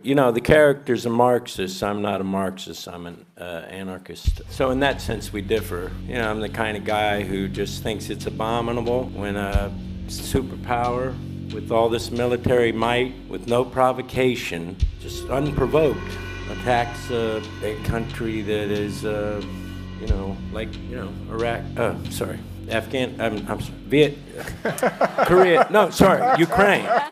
You know, the character's a Marxist. I'm not a Marxist. I'm an anarchist. So in that sense, we differ. You know, I'm the kind of guy who just thinks it's abominable when a superpower with all this military might, with no provocation, just unprovoked, attacks a country that is, you know, like, you know, Iraq, sorry, Korea, no, sorry, Ukraine.